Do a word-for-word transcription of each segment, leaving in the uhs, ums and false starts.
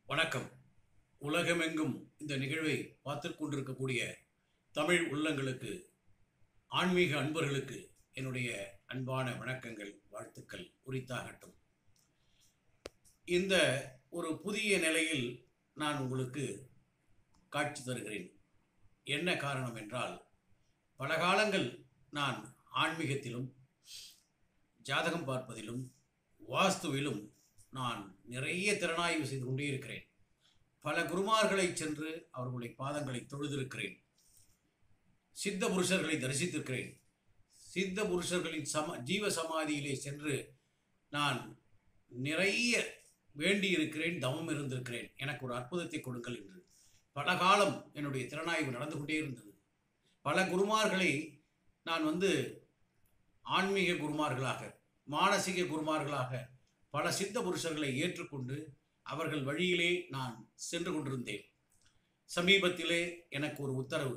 வணக்கம். உலகமெங்கும் இந்த நிகழ்வை பார்த்துக் கொண்டிருக்கக்கூடிய தமிழ் உள்ளங்களுக்கு, ஆன்மீக அன்பர்களுக்கு என்னுடைய அன்பான வணக்கங்கள், வாழ்த்துக்கள் உரித்தாகட்டும். இந்த ஒரு புதிய நிலையில் நான் உங்களுக்கு காட்சி தருகிறேன். என்ன காரணம் என்றால், பல காலங்கள் நான் ஆன்மீகத்திலும் ஜாதகம் பார்ப்பதிலும் வாஸ்துவிலும் நான் நிறைய திறனாய்வு செய்து கொண்டே இருக்கிறேன். பல குருமார்களை சென்று அவர்களுடைய பாதங்களை தொழுதிருக்கிறேன். சித்த புருஷர்களை தரிசித்திருக்கிறேன். சித்த புருஷர்களின் சம ஜீவ சமாதியிலே சென்று நான் நிறைய வேண்டியிருக்கிறேன், தவம் இருந்திருக்கிறேன். எனக்கு ஒரு அற்புதத்தை கொடுங்கள் என்று பல காலம் என்னுடைய திறனாய்வு நடந்து கொண்டே இருந்தது. பல குருமார்களை நான் வந்து ஆன்மீக குருமார்களாக, மானசீக குருமார்களாக பல சித்த புருஷர்களை ஏற்றுக்கொண்டு அவர்கள் வழியிலே நான் சென்று கொண்டிருந்தேன். சமீபத்திலே எனக்கு ஒரு உத்தரவு,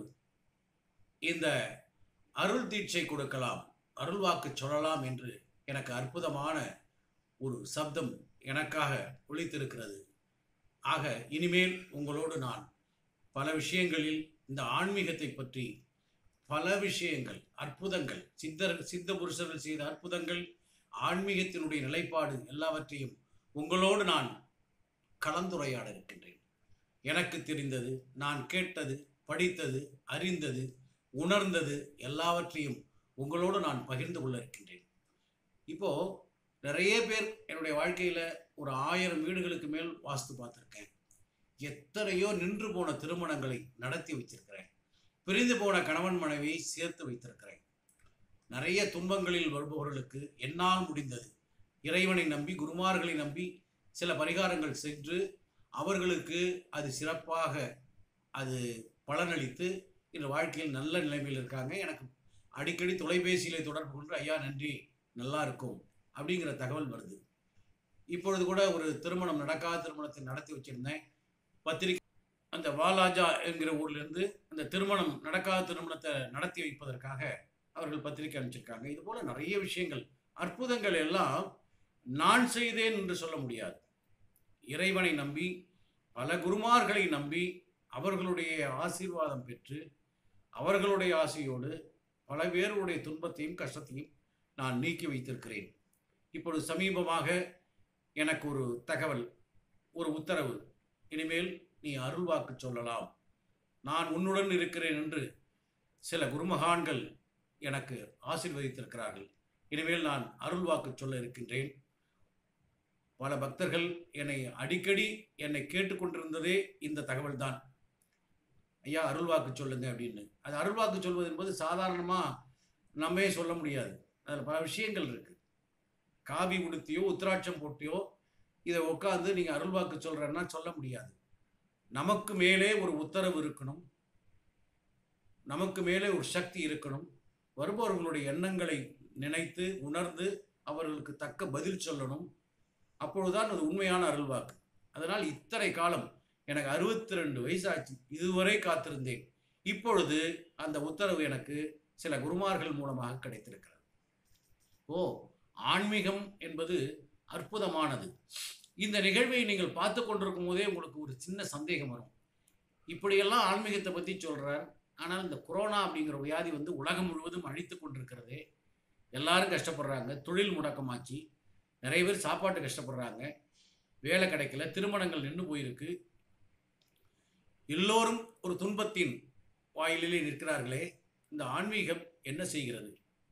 இந்த அருள் தீட்சை கொடுக்கலாம், அருள்வாக்கு சொல்லலாம் என்று எனக்கு அற்புதமான ஒரு சப்தம் எனக்காக ஒலித்திருக்கிறது. ஆக இனிமேல் உங்களோடு நான் பல விஷயங்களில் இந்த ஆன்மீகத்தை பற்றி பல விஷயங்கள், அற்புதங்கள், சித்தர் சித்த புருஷர்கள் செய்த அற்புதங்கள், ஆன்மீகத்தினுடைய நிலைப்பாடு எல்லாவற்றையும் உங்களோடு நான் கலந்துரையாட இருக்கின்றேன். எனக்கு தெரிந்தது, நான் கேட்டது, படித்தது, அறிந்தது, உணர்ந்தது எல்லாவற்றையும் உங்களோடு நான் பகிர்ந்து கொள்ள இருக்கின்றேன். இப்போது நிறைய பேர் என்னுடைய வாழ்க்கையில் ஒரு ஆயிரம் வீடுகளுக்கு மேல் வாஸ்து பார்த்துருக்கேன். எத்தனையோ நின்று போன திருமணங்களை நடத்தி வைத்திருக்கிறேன். பிரிந்து போன கணவன் மனைவியை சேர்த்து வைத்திருக்கிறேன். நிறைய துன்பங்களில் வருபவர்களுக்கு என்னால் முடிந்தது இறைவனை நம்பி, குருமார்களை நம்பி சில பரிகாரங்கள் சென்று அவர்களுக்கு அது சிறப்பாக அது பலனளித்து இந்த வாழ்க்கையில் நல்ல நிலைமையில் இருக்காங்க. எனக்கு அடிக்கடி தொலைபேசியிலே தொடர்பு கொண்டு, ஐயா நன்றி, நல்லா இருக்கும் அப்படிங்கிற தகவல் வருது. இப்பொழுது கூட ஒரு திருமணம், நடக்காத திருமணத்தை நடத்தி வச்சுருந்தேன். பத்திரிகை அந்த வாலாஜா என்கிற ஊர்லேருந்து அந்த திருமணம், நடக்காத திருமணத்தை நடத்தி வைப்பதற்காக அவர்கள் பத்திரிகை அனுப்பிச்சிருக்காங்க. இது போல் நிறைய விஷயங்கள், அற்புதங்கள் எல்லாம் நான் செய்தேன் என்று சொல்ல முடியாது. இறைவனை நம்பி, பல குருமார்களை நம்பி, அவர்களுடைய ஆசீர்வாதம் பெற்று, அவர்களுடைய ஆசையோடு பல பேருடைய துன்பத்தையும் கஷ்டத்தையும் நான் நீக்கி வைத்திருக்கிறேன். இப்பொழுது சமீபமாக எனக்கு ஒரு தகவல், ஒரு உத்தரவு, இனிமேல் நீ அருள்வாக்கு சொல்லலாம், நான் உன்னுடன் இருக்கிறேன் என்று சில குருமகான்கள் எனக்கு ஆசீர்வதித்திருக்கிறார்கள். இனிமேல் நான் அருள்வாக்கு சொல்ல இருக்கின்றேன். பல பக்தர்கள் என்னை அடிக்கடி என்னை கேட்டுக்கொண்டிருந்ததே இந்த தகவல் தான். ஐயா அருள்வாக்கு சொல்லுங்க அப்படின்னு. அது அருள்வாக்கு சொல்வது என்பது சாதாரணமாக நம்மே சொல்ல முடியாது. அதில் பல விஷயங்கள் இருக்குது. காவி உடுத்தியோ உத்திராட்சம் போட்டியோ இதை உட்காந்து நீங்கள் அருள்வாக்கு சொல்கிறேன்னா சொல்ல முடியாது. நமக்கு மேலே ஒரு உத்தரவு இருக்கணும், நமக்கு மேலே ஒரு சக்தி இருக்கணும். வருபவர்களுடைய எண்ணங்களை நினைத்து உணர்ந்து அவர்களுக்கு தக்க பதில் சொல்லணும். அப்பொழுதுதான் அது உண்மையான அருள்வாக்கு. அதனால் இத்தனை காலம், எனக்கு அறுபத்தி ரெண்டு வயசாச்சு, இதுவரை காத்திருந்தேன். இப்பொழுது அந்த உத்தரவு எனக்கு சில குருமார்கள் மூலமாக கிடைத்திருக்கிறது. ஓ, ஆன்மீகம் என்பது அற்புதமானது. இந்த நிகழ்வை நீங்கள் பார்த்து கொண்டிருக்கும் போதே உங்களுக்கு ஒரு சின்ன சந்தேகம் வரும். இப்படியெல்லாம் ஆன்மீகத்தை பற்றி சொல்கிறார், ஆனால் இந்த கொரோனா அப்படிங்கிற வியாதி வந்து உலகம் முழுவதும் அழித்து கொண்டிருக்கிறது. எல்லாரும் கஷ்டப்படுறாங்க, தொழில் முடக்கமாச்சு, நிறைய பேர் சாப்பாட்டு கஷ்டப்படுறாங்க, வேலை கிடைக்கல, திருமணங்கள் நின்று போயிருக்கு, எல்லோரும் ஒரு துன்பத்தின் வாயிலே நிற்கிறார்களே, இந்த ஆன்மீகம் என்ன செய்கிறது?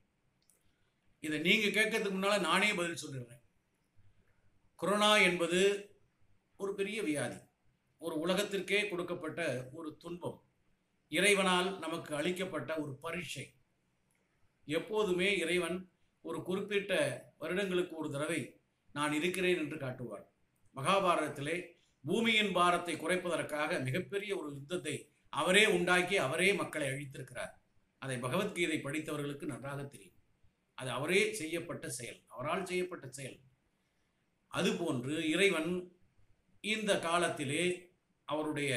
இதை நீங்கள் கேட்கறதுக்கு முன்னால் நானே பதில் சொல்லிடுறேன். கொரோனா என்பது ஒரு பெரிய வியாதி, ஒரு உலகத்திற்கே கொடுக்கப்பட்ட ஒரு துன்பம், இறைவனால் நமக்கு அளிக்கப்பட்ட ஒரு பரீட்சை. எப்போதுமே இறைவன் ஒரு குறிப்பிட்ட வருடங்களுக்கு ஒரு தடவை நான் இருக்கிறேன் என்று காட்டுவார். மகாபாரதத்திலே பூமியின் பாரத்தை குறைப்பதற்காக மிகப்பெரிய ஒரு யுத்தத்தை அவரே உண்டாக்கி அவரே மக்களை அழித்திருக்கிறார். அதை பகவத்கீதை படித்தவர்களுக்கு நன்றாக தெரியும். அது அவரே செய்யப்பட்ட செயல், அவரால் செய்யப்பட்ட செயல். அதுபோன்று இறைவன் இந்த காலத்திலே அவருடைய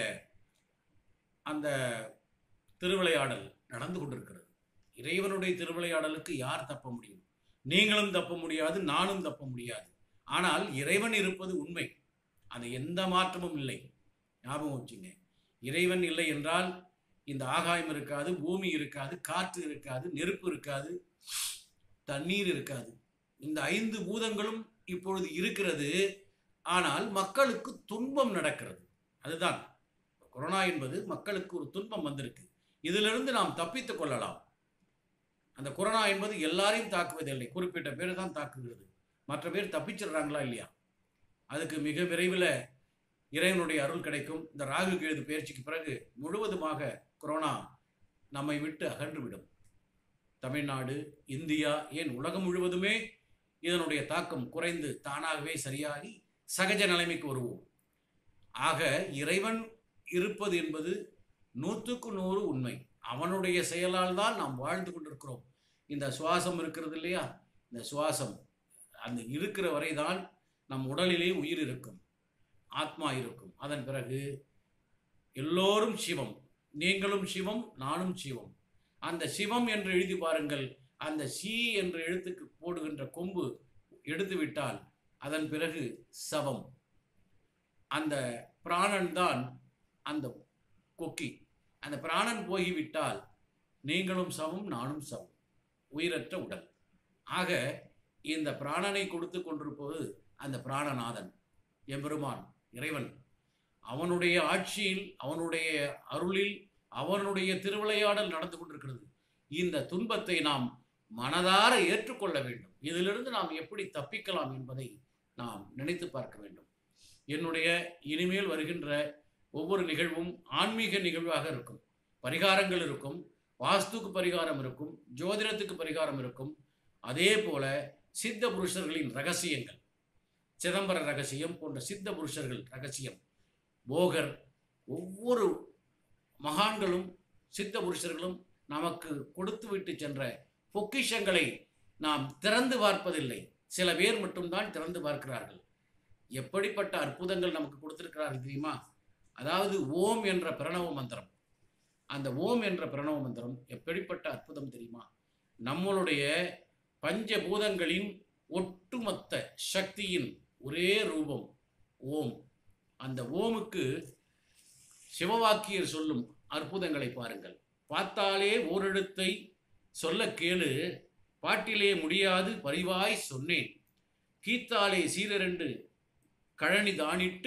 அந்த திருவிளையாடல் நடந்து கொண்டிருக்கிறது. இறைவனுடைய திருவிளையாடலுக்கு யார் தப்ப முடியும்? நீங்களும் தப்ப முடியாது, நானும் தப்ப முடியாது. ஆனால் இறைவன் இருப்பது உண்மை. அது எந்த மாற்றமும் இல்லை. ஞாபகம் வச்சுங்க. இறைவன் இல்லை என்றால் இந்த ஆகாயம் இருக்காது, பூமி இருக்காது, காற்று இருக்காது, நெருப்பு இருக்காது, தண்ணீர் இருக்காது. இந்த ஐந்து பூதங்களும் இப்பொழுது இருக்கிறது. ஆனால் மக்களுக்கு துன்பம் நடக்கிறது. அதுதான் கொரோனா என்பது. மக்களுக்கு ஒரு துன்பம் வந்திருக்கு. இதிலிருந்து நாம் தப்பித்துக் கொள்ளலாம். அந்த கொரோனா என்பது எல்லாரையும் தாக்குவதில்லை, குறிப்பிட்ட பேர் தான் தாக்குகிறது. மற்ற பேர் தப்பிச்சிடுறாங்களா இல்லையா? அதுக்கு மிக விரைவில் இறைவனுடைய அருள் கிடைக்கும். இந்த ராகு கேது பயிற்சிக்கு பிறகு முழுவதுமாக கொரோனா நம்மை விட்டு அகன்றுவிடும். தமிழ்நாடு, இந்தியா, ஏன் உலகம் முழுவதுமே இதனுடைய தாக்கம் குறைந்து தானாகவே சரியாகி சகஜ நிலைமைக்கு வருவோம். ஆக இறைவன் இருப்பது என்பது நூற்றுக்கு நூறு உண்மை. அவனுடைய செயலால் தான் நாம் வாழ்ந்து கொண்டிருக்கிறோம். இந்த சுவாசம் இருக்கிறது இல்லையா? இந்த சுவாசம் அந்த இருக்கிற வரைதான் நம் உடலிலே உயிர் இருக்கும், ஆத்மா இருக்கும். அதன் பிறகு எல்லோரும் சிவம். நீங்களும் சிவம், நானும் சிவம். அந்த சிவம் என்று எழுதி பாருங்கள். அந்த சி என்ற எழுத்துக்கு போடுகின்ற கொம்பு எடுத்துவிட்டால் அதன் பிறகு சவம். அந்த பிராணன் தான் அந்த கொக்கி. அந்த பிராணன் போய்விட்டால் நீங்களும் சவம், நானும் சவம், உயிரற்ற உடல். ஆக இந்த பிராணனை கொடுத்து கொண்டிருப்பது அந்த பிராணநாதன் எம்பெருமான் இறைவன். அவனுடைய ஆட்சியில், அவனுடைய அருளில், அவனுடைய திருவிளையாடல் நடந்து கொண்டிருக்கிறது. இந்த துன்பத்தை நாம் மனதார ஏற்றுக்கொள்ள வேண்டும். இதிலிருந்து நாம் எப்படி தப்பிக்கலாம் என்பதை நாம் நினைத்து பார்க்க வேண்டும். என்னுடைய இனிமேல் வருகின்ற ஒவ்வொரு நிகழ்வும் ஆன்மீக நிகழ்வாக இருக்கும். பரிகாரங்கள் இருக்கும், வாஸ்துக்கு பரிகாரம் இருக்கும், ஜோதிடத்துக்கு பரிகாரம் இருக்கும். அதே போல சித்த புருஷர்களின் ரகசியங்கள், சிதம்பர ரகசியம் போன்ற சித்த புருஷர்கள் ரகசியம், போகர், ஒவ்வொரு மகான்களும் சித்த புருஷர்களும் நமக்கு கொடுத்து விட்டு சென்ற பொக்கிஷங்களை நாம் திறந்து பார்ப்பதில்லை. சில பேர் மட்டும்தான் திறந்து பார்க்கிறார்கள். எப்படிப்பட்ட அற்புதங்கள் நமக்கு கொடுத்திருக்கிறார்கள் தெரியுமா? அதாவது ஓம் என்ற பிரணவ மந்திரம். அந்த ஓம் என்ற பிரணவ மந்திரம் எப்படிப்பட்ட அற்புதம் தெரியுமா? நம்மளுடைய பஞ்சபூதங்களின் ஒட்டுமொத்த சக்தியின் ஒரே ரூபம் ஓம். அந்த ஓமுக்கு சிவவாக்கியர் சொல்லும் அற்புதங்களை பாருங்கள். பார்த்தாலே ஓரெழுத்தை சொல்ல கேளு, பாட்டிலே முடியாது பரிவாய் சொன்னேன், கீத்தாலே சீரரெண்டு கழனி தானிட்டு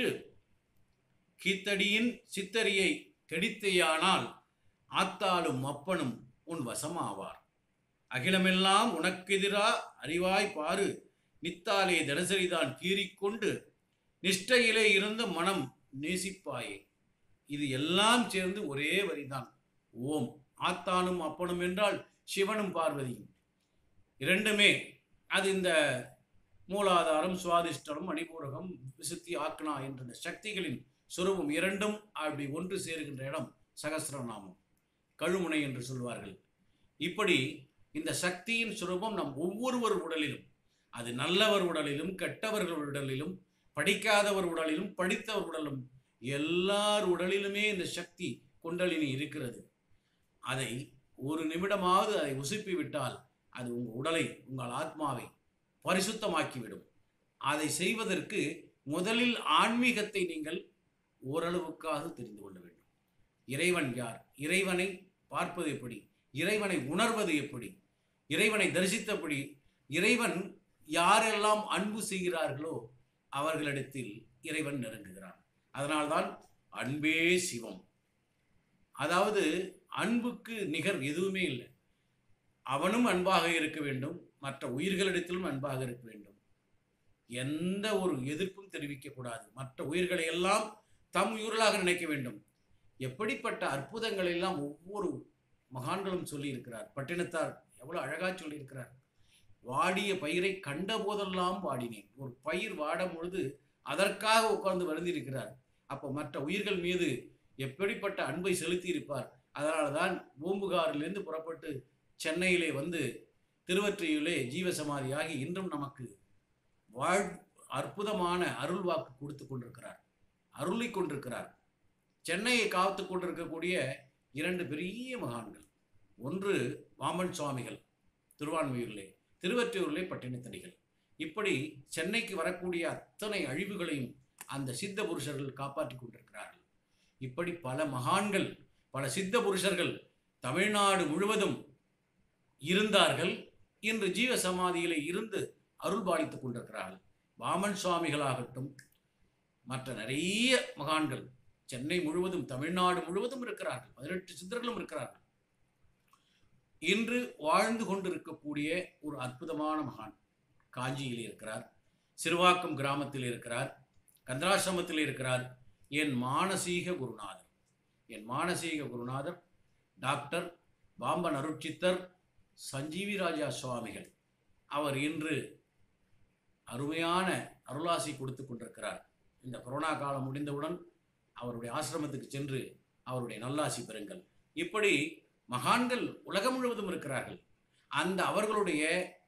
கீத்தடியின் சித்தரியை கெடித்தையானால் ஆத்தாலும் அப்பனும் உன் வசமாவார். அகிலமெல்லாம் உனக்கெதிரா அறிவாய் பாரு, நித்தாலே தினசரிதான் கீறிக்கொண்டு நிஷ்டையிலே இருந்த மனம் நேசிப்பாயே. இது எல்லாம் சேர்ந்து ஒரே வரிதான் ஓம். ஆத்தானும் அப்பனும் என்றால் சிவனும் பார்வதியும் இரண்டுமே. அது இந்த மூலாதாரம், சுவாதிஷ்டம், மணிபூரகம், விசுத்தி, ஆக்னா என்ற சக்திகளின் சுரூபம் இரண்டும் அப்படி ஒன்று சேருகின்ற இடம் சகஸ்ரநாமம், கழுமுனை என்று சொல்வார்கள். இப்படி இந்த சக்தியின் சுரூபம் நம் ஒவ்வொருவர் உடலிலும், அது நல்லவர் உடலிலும், கெட்டவர்கள் உடலிலும், படிக்காதவர் உடலிலும், படித்தவர் உடலும், எல்லார் உடலிலுமே இந்த சக்தி குண்டலினி இருக்கிறது. அதை ஒரு நிமிடமாவது அதை உசுப்பி விட்டால் அது உங்கள் உடலை, உங்கள் ஆத்மாவை பரிசுத்தமாக்கிவிடும். அதை செய்வதற்கு முதலில் ஆன்மீகத்தை நீங்கள் ஓரளவுக்காக தெரிந்து கொள்ள வேண்டும். இறைவன் யார், இறைவனை பார்ப்பது எப்படி, இறைவனை உணர்வது எப்படி, இறைவனை தரிசித்தபடி இறைவன் யாரெல்லாம் அன்பு செய்கிறார்களோ அவர்களிடத்தில் இறைவன் நெருங்குகிறான். அதனால்தான் அன்பே சிவம். அதாவது அன்புக்கு நிகர் எதுவுமே இல்லை. அவனும் அன்பாக இருக்க வேண்டும், மற்ற உயிர்களிடத்திலும் அன்பாக இருக்க வேண்டும். எந்த ஒரு எதிர்ப்பும் தெரிவிக்கக்கூடாது. மற்ற உயிர்களை எல்லாம் தம் உயிர்களாக நினைக்க வேண்டும். எப்படிப்பட்ட அற்புதங்கள் எல்லாம் ஒவ்வொரு மகான்களும் சொல்லி இருக்கிறார். பட்டினத்தார் எவ்வளவு அழகா சொல்லி இருக்கிறார். வாடிய பயிரை கண்ட போதெல்லாம் வாடினேன். ஒரு பயிர் வாடும் பொழுது அதற்காக உட்கார்ந்து வருந்திருக்கிறார். அப்போ மற்ற உயிர்கள் மீது எப்படிப்பட்ட அன்பை செலுத்தி இருப்பார். அதனால தான் பூம்புகாரிலிருந்து புறப்பட்டு சென்னையிலே வந்து திருவொற்றியூரிலே ஜீவசமாதியாகி இன்றும் நமக்கு வாழ் அற்புதமான அருள் வாக்கு கொடுத்து கொண்டிருக்கிறார், அருளி கொண்டிருக்கிறார். சென்னையை காத்து கொண்டிருக்கக்கூடிய இரண்டு பெரிய மகான்கள், ஒன்று வாமன் சுவாமிகள் திருவான்மியூரிலே, திருவொற்றியூரிலே பட்டினத்தடிகள். இப்படி சென்னைக்கு வரக்கூடிய அத்தனை அழிவுகளையும் அந்த சித்த புருஷர்கள் காப்பாற்றி கொண்டிருக்கிறார்கள். இப்படி பல மகான்கள், பல சித்த புருஷர்கள் தமிழ்நாடு முழுவதும் இருந்தார்கள். இன்று ஜீவ சமாதியிலே இருந்து அருள் பாலித்துக் கொண்டிருக்கிறார்கள். வாமன் சுவாமிகளாகட்டும், மற்ற நிறைய மகான்கள் சென்னை முழுவதும், தமிழ்நாடு முழுவதும் இருக்கிறார்கள். பதினெட்டு சித்தர்களும் இருக்கிறார்கள். இன்று வாழ்ந்து கொண்டிருக்கக்கூடிய ஒரு அற்புதமான மகான் காஞ்சியில் இருக்கிறார், சிறுவாக்கம் கிராமத்தில் இருக்கிறார், கந்தராசிரமத்தில் இருக்கிறார். என் மானசீக குருநாதர், என் மானசீக குருநாதர் டாக்டர் பாம்பன் அருட்சித்தர் சஞ்சீவி ராஜா சுவாமிகள். அவர் இன்று அருமையான அருளாசி கொடுத்து கொண்டிருக்கிறார். இந்த கொரோனா காலம் முடிந்தவுடன் அவருடைய ஆசிரமத்துக்கு சென்று அவருடைய நல்லாசி பெறுங்கள். இப்படி மகான்கள் உலகம் முழுவதும் இருக்கிறார்கள். அந்த அவர்களுடைய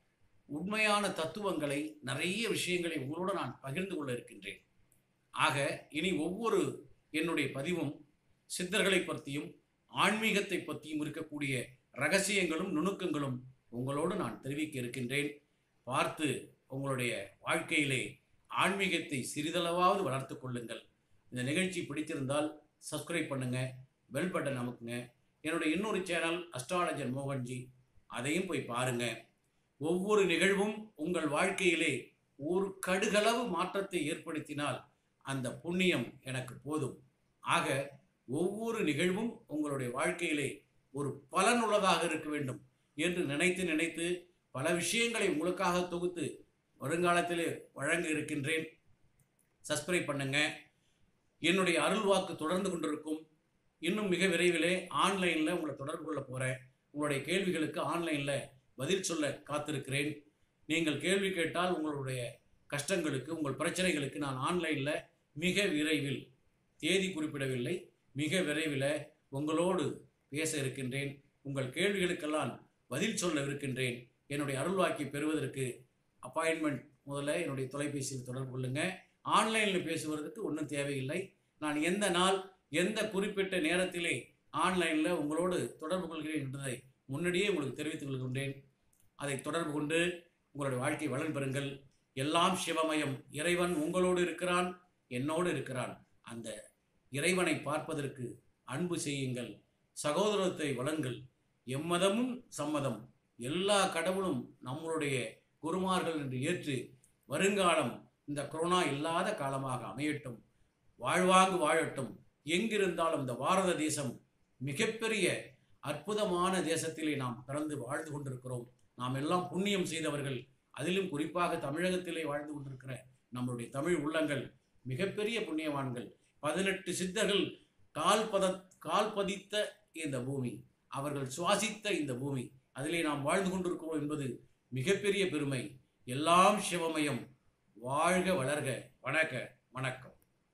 உண்மையான தத்துவங்களை, நிறைய விஷயங்களை உங்களோடு நான் பகிர்ந்து கொள்ள இருக்கின்றேன். ஆக இனி ஒவ்வொரு என்னுடைய பதிவும் சித்தர்களை பற்றியும் ஆன்மீகத்தை பற்றியும் இருக்கக்கூடிய ரகசியங்களும் நுணுக்கங்களும் உங்களோடு நான் தெரிவிக்க இருக்கின்றேன். பார்த்து உங்களுடைய வாழ்க்கையிலே ஆன்மீகத்தை சிறிதளவாவது வளர்த்து கொள்ளுங்கள். இந்த நிகழ்ச்சி பிடித்திருந்தால் சப்ஸ்கிரைப் பண்ணுங்கள், பெல் பட்டன் அமுக்குங்க. என்னுடைய இன்னொரு சேனல் அஸ்ட்ராலஜர் மோகன்ஜி, அதையும் போய் பாருங்கள். ஒவ்வொரு நிகழ்வும் உங்கள் வாழ்க்கையிலே ஒரு கடுகளவு மாற்றத்தை ஏற்படுத்தினால் அந்த புண்ணியம் எனக்கு போதும். ஆக ஒவ்வொரு நிகழ்வும் உங்களுடைய வாழ்க்கையிலே ஒரு பலனுள்ளதாக இருக்க வேண்டும் என்று நினைத்து நினைத்து பல விஷயங்களை உங்களுக்காக தொகுத்து வருங்காலத்திலே வழங்க இருக்கின்றேன். சப்ஸ்கிரைப் பண்ணுங்க. என்னுடைய அருள் வாக்கு தொடர்ந்து கொண்டிருக்கும். இன்னும் மிக விரைவிலே ஆன்லைனில் உங்களை தொடர்பு கொள்ள போகிறேன். உங்களுடைய கேள்விகளுக்கு ஆன்லைனில் பதில் சொல்ல காத்திருக்கிறேன். நீங்கள் கேள்வி கேட்டால் உங்களுடைய கஷ்டங்களுக்கு, உங்கள் பிரச்சனைகளுக்கு நான் ஆன்லைனில் மிக விரைவில், தேதி குறிப்பிடவில்லை, மிக விரைவில் உங்களோடு பேச இருக்கின்றேன். உங்கள் கேள்விகளுக்கெல்லாம் பதில் சொல்ல இருக்கின்றேன். என்னுடைய அருள்வாக்கை பெறுவதற்கு அப்பாயின்மெண்ட் முதல்ல என்னுடைய தொலைபேசியில் தொடர்பு கொள்ளுங்கள். ஆன்லைனில் பேசுவதற்கு ஒன்றும் தேவையில்லை. நான் எந்த நாள், எந்த குறிப்பிட்ட நேரத்திலே ஆன்லைனில் உங்களோடு தொடர்பு கொள்கிறேன் என்பதை முன்னாடியே உங்களுக்கு தெரிவித்துக் கொள்கின்றேன். அதை தொடர்பு கொண்டு உங்களுடைய வாழ்க்கை வளம் பெறுங்கள். எல்லாம் சிவமயம். இறைவன் உங்களோடு இருக்கிறான், என்னோடு இருக்கிறான். அந்த இறைவனை பார்ப்பதற்கு அன்பு செய்யுங்கள், சகோதரத்தை வளங்கள். எம்மதமும் சம்மதம், எல்லா கடவுளும் நம்மளுடைய குருமார்கள் என்று ஏற்று வருங்காலம் இந்த கொரோனா இல்லாத காலமாக அமையட்டும், வாழ்வாங்கு வாழட்டும். எங்கிருந்தாலும் இந்த பாரத தேசம் மிகப்பெரிய அற்புதமான தேசத்திலே நாம் பிறந்து வாழ்ந்து கொண்டிருக்கிறோம். நாம் எல்லாம் புண்ணியம் செய்தவர்கள். அதிலும் குறிப்பாக தமிழகத்திலே வாழ்ந்து கொண்டிருக்கிற நம்முடைய தமிழ் உள்ளங்கள் மிகப்பெரிய புண்ணியவான்கள். பதினெட்டு சித்தர்கள் கால்பத கால் பதித்த இந்த பூமி, அவர்கள் சுவாசித்த இந்த பூமி, அதிலே நாம் வாழ்ந்து கொண்டிருக்கிறோம் என்பது மிகப்பெரிய பெருமை. எல்லாம் சிவமயம். வாழ்க வளர்க. வணக்க வணக்கம்.